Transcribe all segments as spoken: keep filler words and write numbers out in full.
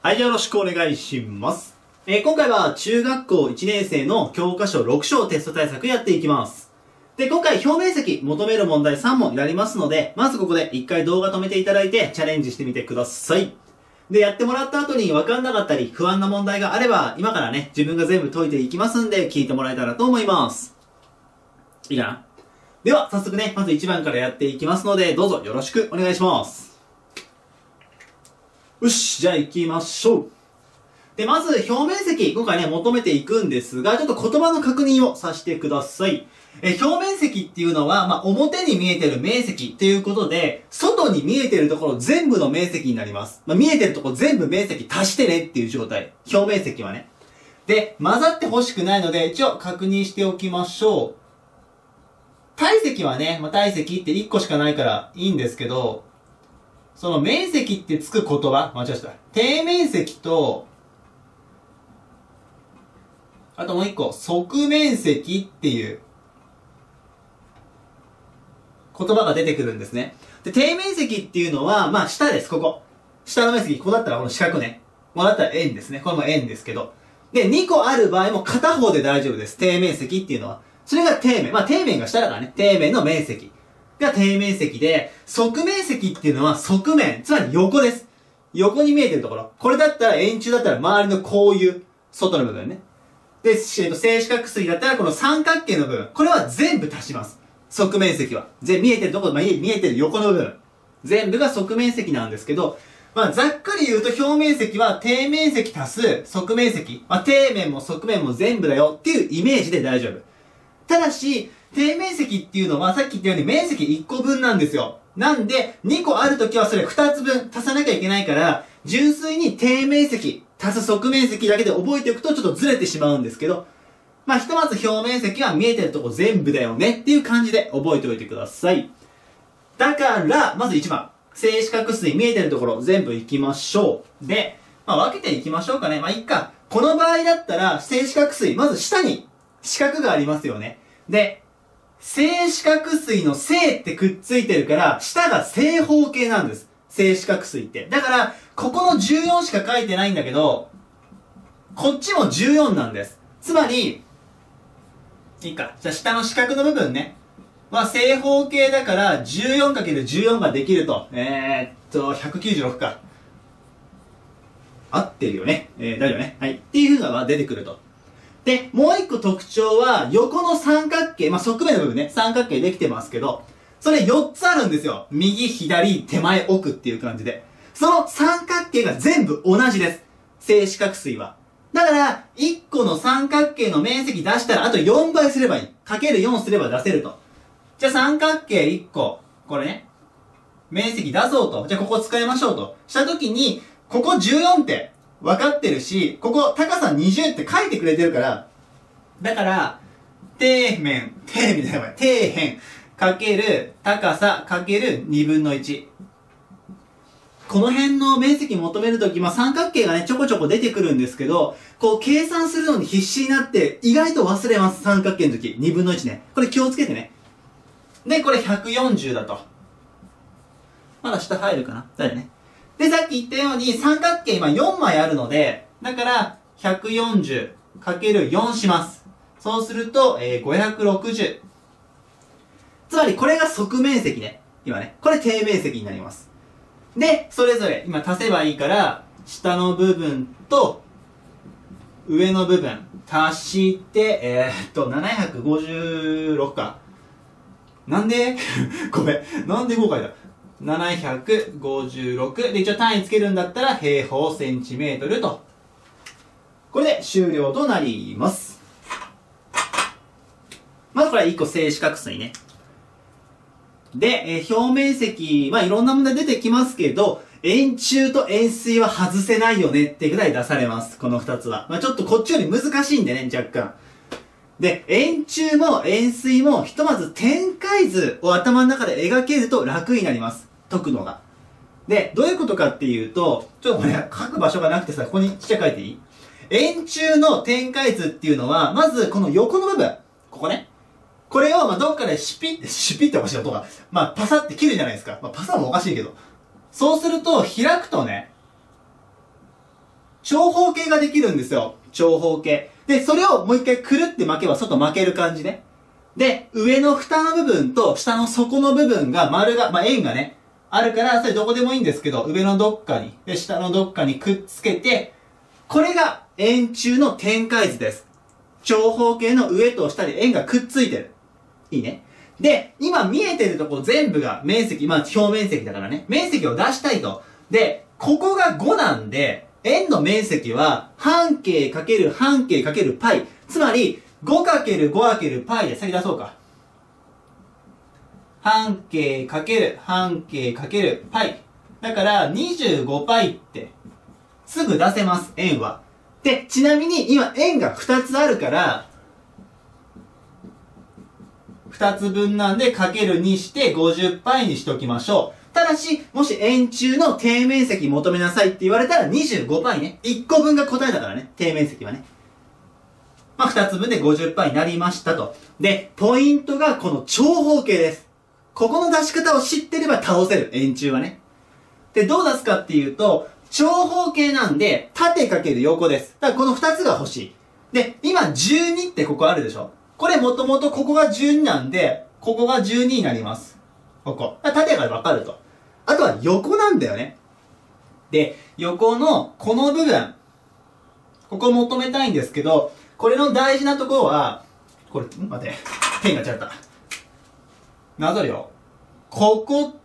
はい、よろしくお願いします。えー、今回は中学校いちねん生の教科書ろく章テスト対策やっていきます。で、今回表面積求める問題さん問やりますので、まずここで一回動画止めていただいてチャレンジしてみてください。で、やってもらった後に分かんなかったり不安な問題があれば、今からね、自分が全部解いていきますんで、聞いてもらえたらと思います。いいかな？では、早速ね、まずいちばんからやっていきますので、どうぞよろしくお願いします。よし、じゃあ行きましょう。で、まず表面積、今回ね、求めていくんですが、ちょっと言葉の確認をさせてください。え、表面積っていうのは、まあ、表に見えてる面積っていうことで、外に見えてるところ全部の面積になります。まあ、見えてるところ全部面積足してねっていう状態。表面積はね。で、混ざってほしくないので、一応確認しておきましょう。体積はね、まあ、体積っていっこしかないからいいんですけど、その面積ってつく言葉、間違えた。底面積と、あともう一個、側面積っていう言葉が出てくるんですね。で、底面積っていうのは、まあ下です、ここ。下の面積、ここだったらこの四角ね。ここだったら円ですね。これも円ですけど。で、にこある場合も片方で大丈夫です。底面積っていうのは。それが底面。まあ底面が下だからね。底面の面積が底面積で、側面積っていうのは側面。つまり横です。横に見えてるところ。これだったら円柱だったら周りのこういう外の部分ね。で、正四角錐だったらこの三角形の部分。これは全部足します。側面積は。全見えてるところ、まあ、見えてる横の部分。全部が側面積なんですけど、まあ、ざっくり言うと表面積は底面積足す側面積。まあ、底面も側面も全部だよっていうイメージで大丈夫。ただし、底面積っていうのはさっき言ったように面積いっこぶんなんですよ。なんで、にこあるときはそれふたつぶん足さなきゃいけないから、純粋に底面積足す側面積だけで覚えておくとちょっとずれてしまうんですけど、まあ、ひとまず表面積は見えてるとこ全部だよねっていう感じで覚えておいてください。だから、まずいちばん。正四角錐見えてるところ全部いきましょう。で、まあ、分けていきましょうかね。まあ、いっか。この場合だったら、正四角錐、まず下に四角がありますよね。で、正四角錐の正ってくっついてるから、下が正方形なんです。正四角錐って。だから、ここのじゅうよんしか書いてないんだけど、こっちもじゅうよんなんです。つまり、いいか。じゃあ下の四角の部分ね。まあ正方形だから じゅうよんかけるじゅうよん ができると。えー、っと、ひゃくきゅうじゅうろくか。合ってるよね。えー、大丈夫ね。はい。っていう風なのが出てくると。で、もう一個特徴は、横の三角形、まあ側面の部分ね、三角形できてますけど、それよっつあるんですよ。右、左、手前、奥っていう感じで。その三角形が全部同じです。正四角錐は。だから、いっこの三角形の面積出したら、あとよんばいすればいい。かけるよんすれば出せると。じゃあ三角形いっこ、これね、面積出そうと。じゃあここ使いましょうと。したときに、ここじゅうよんって分かってるし、ここ高さにじゅうって書いてくれてるから、だから、底面、底面じゃない、底辺、かける高さかけるにぶんのいち。この辺の面積求めるとき、まあ、三角形がね、ちょこちょこ出てくるんですけど、こう、計算するのに必死になって、意外と忘れます。三角形のとき。にぶんのいちね。これ気をつけてね。で、これひゃくよんじゅうだと。まだ下入るかな？だよね。で、さっき言ったように、三角形今よんまいあるので、だから、ひゃくよんじゅうかけるよんします。そうすると、えー、ごひゃくろくじゅう。つまり、これが側面積ね。今ね。これ底面積になります。で、それぞれ、今足せばいいから、下の部分と、上の部分、足して、えー、っと、ななひゃくごじゅうろくか。なんでごめん。なんでご書いた ?ななひゃくごじゅうろく。で、一応単位つけるんだったら、平方センチメートルと。これで終了となります。まずこれはいっこ正四角錐ね。で、えー、表面積、まあ、いろんな問題出てきますけど、円柱と円錐は外せないよねってぐらい出されます。この二つは。まあ、ちょっとこっちより難しいんでね、若干。で、円柱も円錐も、ひとまず展開図を頭の中で描けると楽になります。解くのが。で、どういうことかっていうと、ちょっとこれ書く場所がなくてさ、ここにちっちゃく書いていい？円柱の展開図っていうのは、まずこの横の部分。ここね。これを、ま、どっかでシピッ、シピッっておかしい音が、まあ、パサって切るじゃない。じゃないですか。まあ、パサもおかしいけど。そうすると、開くとね、この円柱の展開図っていうのは、まずこの横の部分。ここね。これを、ま、どっかでシピッ、シピッっておかしい音が、まあ、パサもおかしいけど。そうすると、開くとね、この円柱の展開図っていうのは、まずこの横の部分。ここね。これを、ま、どっかでシピッ、シピッっておかしい音が、まあ、パサって切るじゃないですか。まあ、パサもおかしいけど。 長方形ができるんですよ。長方形。で、それをもう一回くるって巻けば外巻ける感じね。で、上の蓋の部分と下の底の部分が丸が、まあ、円がね、あるから、それどこでもいいんですけど、上のどっかに、で、下のどっかにくっつけて、これが円柱の展開図です。長方形の上と下に円がくっついてる。いいね。で、今見えてるところ全部が面積、まあ表面積だからね。面積を出したいと。で、ここがごなんで、円の面積は半径かける半径かけるパイ。つまり、ごかけるごかけるパイで先出そうか。半径かける半径かけるパイ。だから、にじゅうごパイって、すぐ出せます、円は。で、ちなみに今円がふたつあるから、ふたつぶんなんでかけるにしてごじゅうパイにしときましょう。ただし、もし円柱の底面積求めなさいって言われたらにじゅうごパイね。いっこぶんが答えだからね。底面積はね。まあ、ふたつぶんでごじゅうパイになりましたと。で、ポイントがこの長方形です。ここの出し方を知ってれば倒せる。円柱はね。で、どう出すかっていうと、長方形なんで、縦かける横です。だからこのふたつが欲しい。で、今じゅうにってここあるでしょ。これもともとここがじゅうになんで、ここがじゅうにになります。ここ。縦がわかると。あとは横なんだよね。で、横のこの部分。ここ求めたいんですけど、これの大事なところは、これ、ん待って。ペンがちゃった。なぞるよ。ここって、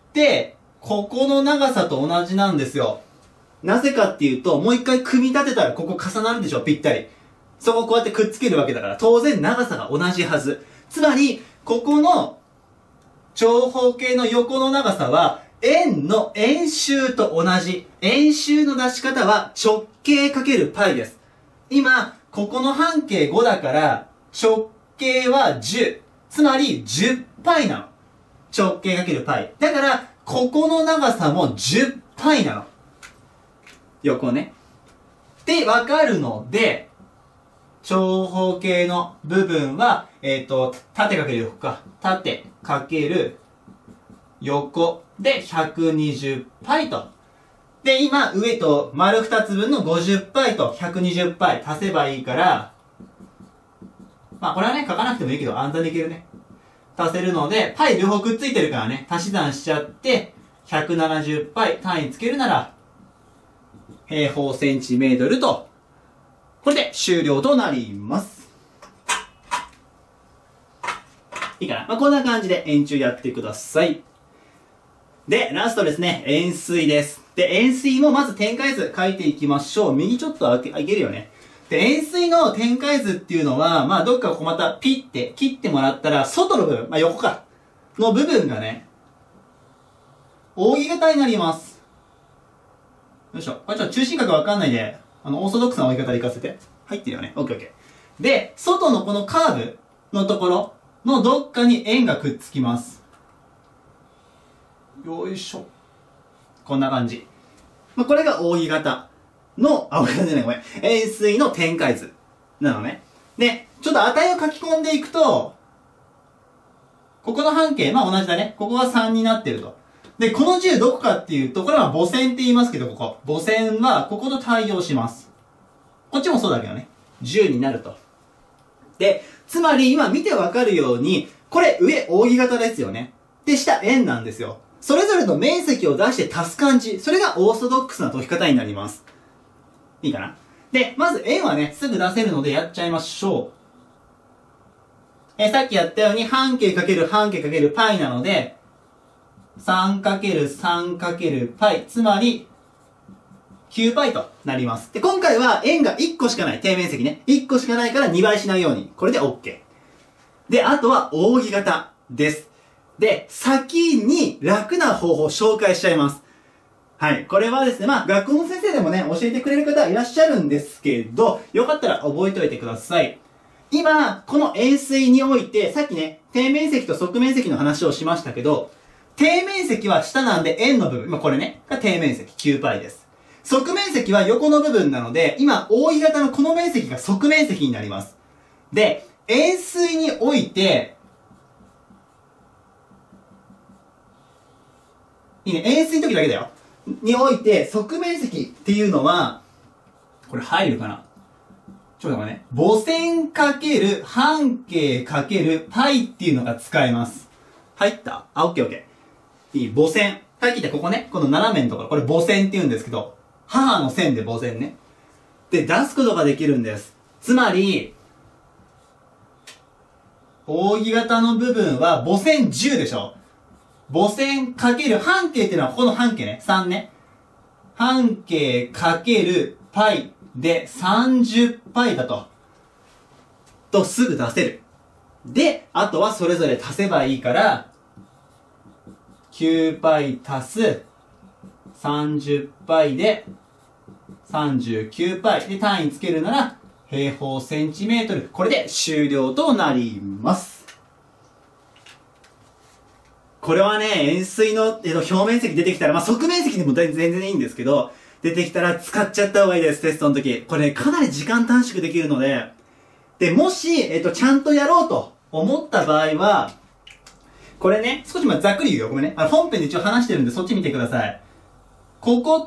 ここの長さと同じなんですよ。なぜかっていうと、もう一回組み立てたらここ重なるでしょ、ぴったり。そこをこうやってくっつけるわけだから、当然長さが同じはず。つまり、ここの長方形の横の長さは、円の円周と同じ。円周の出し方は直径かけるパイです。今、ここの半径ごだから、直径はじゅう。つまり、じゅうパイなの。直径かけるパイ。だから、ここの長さもじゅうパイなの。横ね。で、わかるので、長方形の部分は、えっと、縦かける横か。縦かける横でひゃくにじゅうパイと。で、今、上と丸ふたつぶんのごじゅうパイとひゃくにじゅうパイ足せばいいから、まあこれはね、書かなくてもいいけど、暗算できるね。足せるので、パイ両方くっついてるからね、足し算しちゃって、ひゃくななじゅうパイ単位つけるなら、平方センチメートルと、これで終了となります。いいかな？まあ、こんな感じで円柱やってください。で、ラストですね、円錐です。で、円錐もまず展開図書いていきましょう。右ちょっと開け、いけるよね。で、円錐の展開図っていうのは、まあ、どっかこうまたピッて切ってもらったら、外の部分、まあ、横か、の部分がね、扇形になります。よいしょ。これちょっと中心角わかんないで、あの、オーソドックスな扇形でいかせて。入ってるよね。オッケーオッケー。で、外のこのカーブのところのどっかに円がくっつきます。よいしょ。こんな感じ。まあ、これが扇形の、あ、扇形じゃない、ごめん。円錐の展開図。なのね。で、ちょっと値を書き込んでいくと、ここの半径、まあ同じだね。ここがさんになってると。で、このじゅうどこかっていうと、これは母線って言いますけど、ここ。母線は、ここと対応します。こっちもそうだけどね。じゅうになると。で、つまり今見てわかるように、これ上扇形ですよね。で、下円なんですよ。それぞれの面積を出して足す感じ。それがオーソドックスな解き方になります。いいかな？で、まず円はね、すぐ出せるのでやっちゃいましょう。え、さっきやったように半径かける半径かけるパイなので、さんかけるさんかけるパイ。つまり、きゅうパイとなります。で、今回は円がいっこしかない。底面積ね。いっこしかないからにばいしないように。これで OK。で、あとは扇形です。で、先に楽な方法を紹介しちゃいます。はい。これはですね、まあ、学校の先生でもね、教えてくれる方いらっしゃるんですけど、よかったら覚えておいてください。今、この円錐において、さっきね、底面積と側面積の話をしましたけど、底面積は下なんで円の部分、まあ、これね、が底面積きゅうパイです。側面積は横の部分なので、今、扇形のこの面積が側面積になります。で、円錐において、いいね、円錐の時だけだよ。において、側面積っていうのは、 これ入るかなちょっと待ってね。母線かける半径かける π っていうのが使えます。入ったあ、オッケーオッケー。いい、母線。さっき言ったここね、この斜めのところ、これ母線って言うんですけど、母の線で母線ね。で、出すことができるんです。つまり、扇形の部分は母線じゅうでしょ。母線かける半径っていうのはここの半径ね。さんね。半径かける π で さんじゅっパイ だと。とすぐ出せる。で、あとはそれぞれ足せばいいから、きゅうパイ足す さんじゅっパイ で さんじゅうきゅうパイ で単位つけるなら平方センチメートル。これで終了となります。これはね、円錐の、えっと、表面積出てきたら、まあ、側面積でも全然いいんですけど、出てきたら使っちゃった方がいいです、テストの時。これね、かなり時間短縮できるので、で、もし、えっと、ちゃんとやろうと思った場合は、これね、少しまあざっくり言うよ。ごめんね。あの、本編で一応話してるんで、そっち見てください。ここと、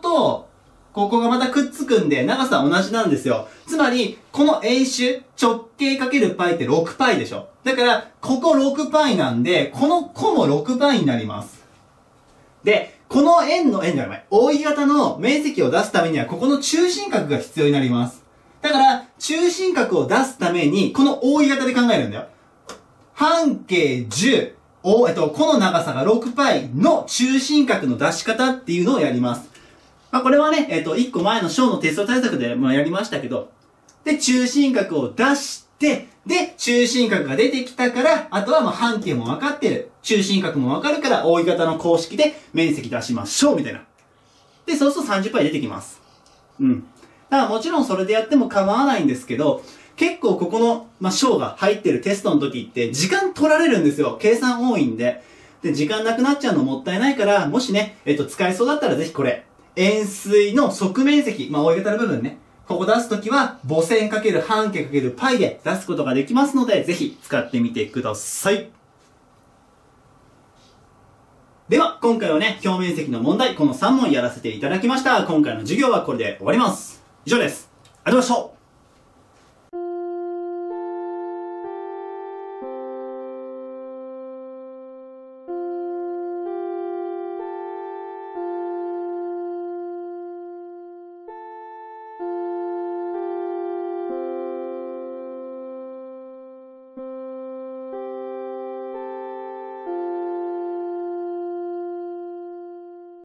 ここがまたくっつくんで、長さ同じなんですよ。つまり、この円周、直径かける π って ろくパイ でしょ。だから、ここ ろくパイ なんで、この個も ろくパイ になります。で、この円の、円じゃない、扇形の面積を出すためには、ここの中心角が必要になります。だから、中心角を出すために、この扇形で考えるんだよ。半径じゅう、お、えっと、この長さが ろくパイ の中心角の出し方っていうのをやります。まあ、これはね、えっと、いっこまえの小のテスト対策で、まあ、やりましたけど、で、中心角を出して、で、中心角が出てきたから、あとはまあ半径も分かってる。中心角も分かるから、扇形の公式で面積出しましょう、みたいな。で、そうすると さんじゅっパイ 出てきます。うん。だからもちろんそれでやっても構わないんですけど、結構ここの、まあ、小が入ってるテストの時って、時間取られるんですよ。計算多いんで。で、時間なくなっちゃうのもったいないから、もしね、えっと、使えそうだったらぜひこれ。円錐の側面積、まあ、扇形の部分ね。ここ出すときは、母線かける半径かける π で出すことができますので、ぜひ使ってみてください。では、今回はね、表面積の問題、このさん問やらせていただきました。今回の授業はこれで終わります。以上です。ありがとうございました。